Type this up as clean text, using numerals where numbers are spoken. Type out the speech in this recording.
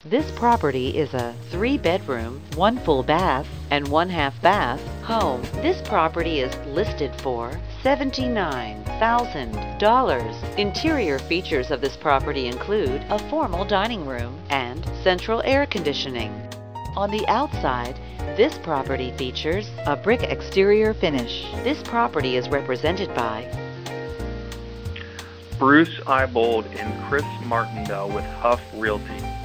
This property is a 3-bedroom, 1 full bath, and 1 half bath home. This property is listed for $79,000. Interior features of this property include a formal dining room and central air conditioning. On the outside, this property features a brick exterior finish. This property is represented by Bruce Ibold and Chris Martindale with HUFF Realty.